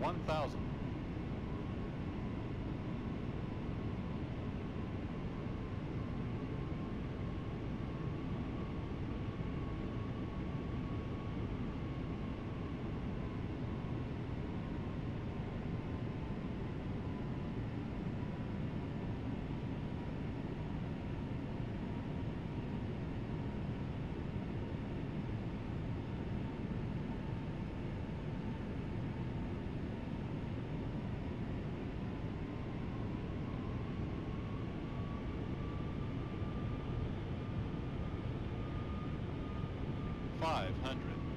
1000. 500.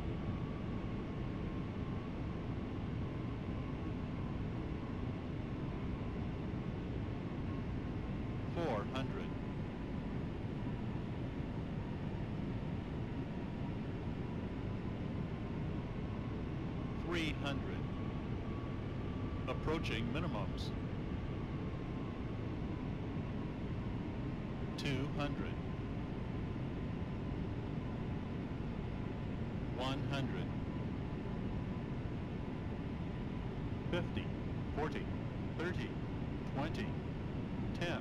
400. 300. Approaching minimums. 200. 100. 50. 40. 30. 20. 10.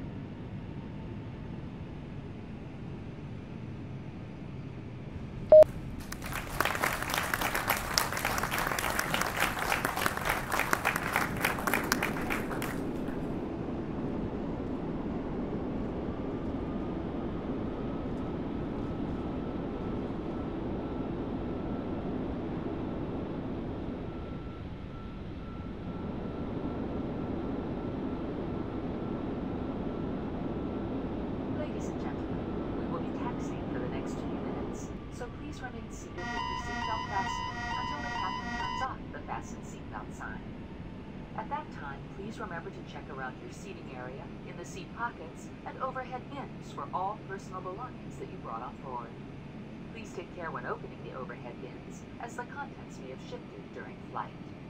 Please remain seated with your seatbelt fastened until the captain turns off the fasten seatbelt sign. At that time, please remember to check around your seating area, in the seat pockets, and overhead bins for all personal belongings that you brought on board. Please take care when opening the overhead bins, as the contents may have shifted during flight.